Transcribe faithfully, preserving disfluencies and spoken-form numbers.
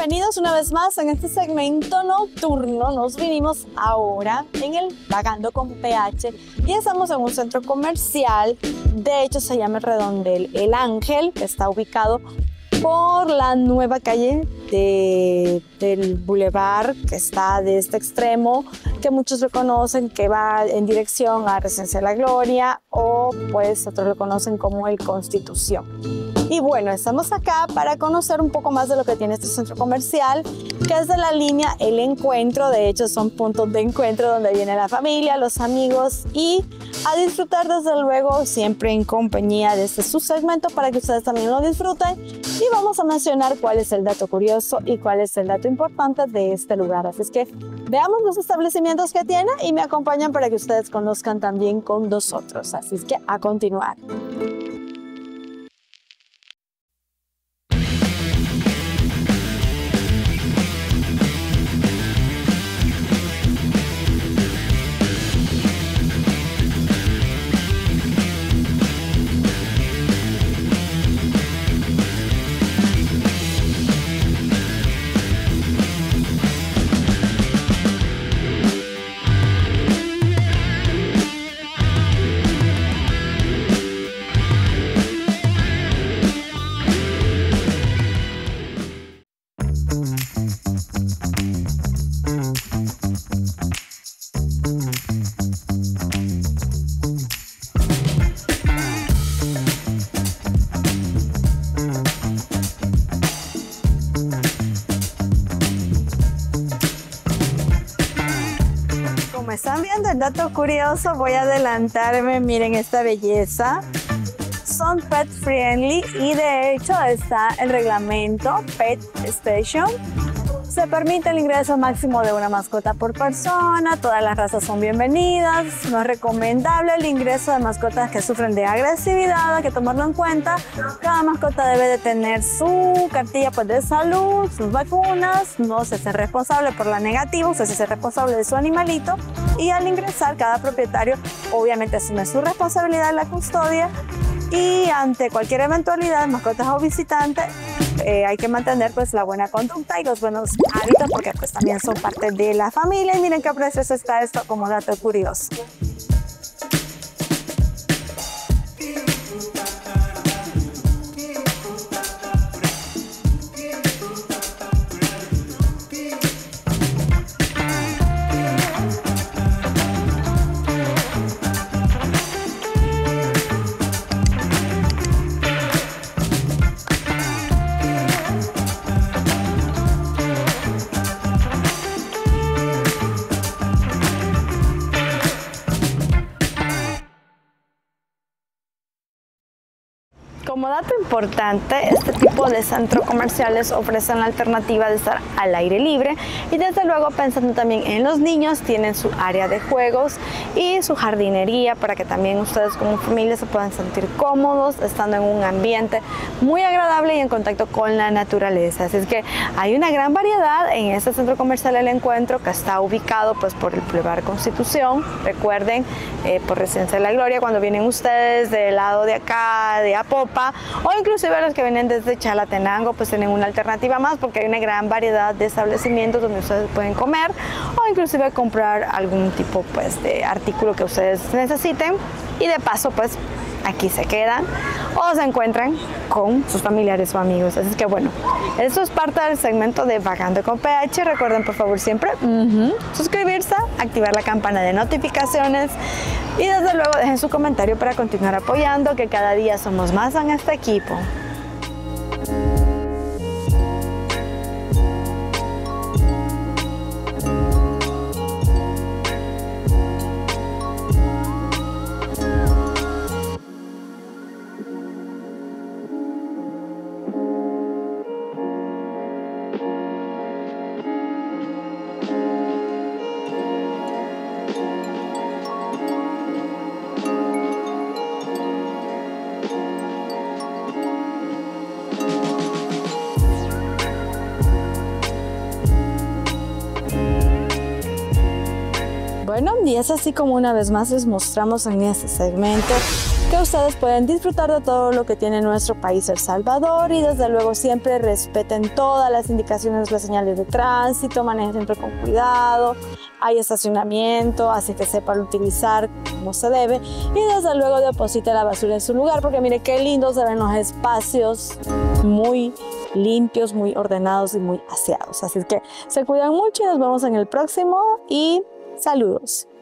bienvenidos una vez más en este segmento nocturno. Nos vinimos ahora en el Vagando con P H y estamos en un centro comercial. De hecho, se llama el Redondel El Ángel, que está ubicado por la nueva calle de, del Boulevard, que está de este extremo, que muchos lo conocen, que va en dirección a Residencia de la Gloria, o pues otros lo conocen como el Constitución. Y bueno, estamos acá para conocer un poco más de lo que tiene este centro comercial, que es de la línea El Encuentro. De hecho, son puntos de encuentro donde viene la familia, los amigos y a disfrutar, desde luego, siempre en compañía de este subsegmento para que ustedes también lo disfruten. Y vamos a mencionar cuál es el dato curioso y cuál es el dato importante de este lugar. Así es que veamos los establecimientos que tiene y me acompañan para que ustedes conozcan también con nosotros. Así es que a continuar. Están viendo el dato curioso, voy a adelantarme, miren esta belleza. Son pet friendly y de hecho está el reglamento Pet Station. Se permite el ingreso máximo de una mascota por persona, todas las razas son bienvenidas. No es recomendable el ingreso de mascotas que sufren de agresividad, hay que tomarlo en cuenta. Cada mascota debe de tener su cartilla pues, de salud, sus vacunas, no se hace responsable por la negativa, usted se hace responsable de su animalito. Y al ingresar, cada propietario obviamente asume su responsabilidad en la custodia. Y ante cualquier eventualidad, mascotas o visitantes, eh, hay que mantener pues la buena conducta y los buenos hábitos porque pues también son parte de la familia. Y miren qué precioso está esto como dato curioso. Como dato importante, este tipo de centros comerciales ofrecen la alternativa de estar al aire libre y desde luego pensando también en los niños, tienen su área de juegos y su jardinería para que también ustedes como familia se puedan sentir cómodos estando en un ambiente muy agradable y en contacto con la naturaleza. Así es que hay una gran variedad en este centro comercial El Encuentro, que está ubicado pues por el Boulevard Constitución. Recuerden, eh, por Residencia de la Gloria, cuando vienen ustedes del lado de acá, de Apopa, o inclusive los que vienen desde Chalatenango, pues tienen una alternativa más porque hay una gran variedad de establecimientos donde ustedes pueden comer o inclusive comprar algún tipo pues de artículo que ustedes necesiten y de paso pues aquí se quedan o se encuentran con sus familiares o amigos. Así que bueno, esto es parte del segmento de Vagando con P H. Recuerden por favor siempre uh-huh, suscribirse, activar la campana de notificaciones y desde luego dejen su comentario para continuar apoyando, que cada día somos más en este equipo. Y es así como una vez más les mostramos en este segmento que ustedes pueden disfrutar de todo lo que tiene nuestro país El Salvador y desde luego siempre respeten todas las indicaciones, las señales de tránsito, manejen siempre con cuidado, hay estacionamiento, así que sepan utilizar como se debe y desde luego deposite la basura en su lugar porque mire qué lindos se ven los espacios, muy limpios, muy ordenados y muy aseados. Así que se cuidan mucho y nos vemos en el próximo y saludos.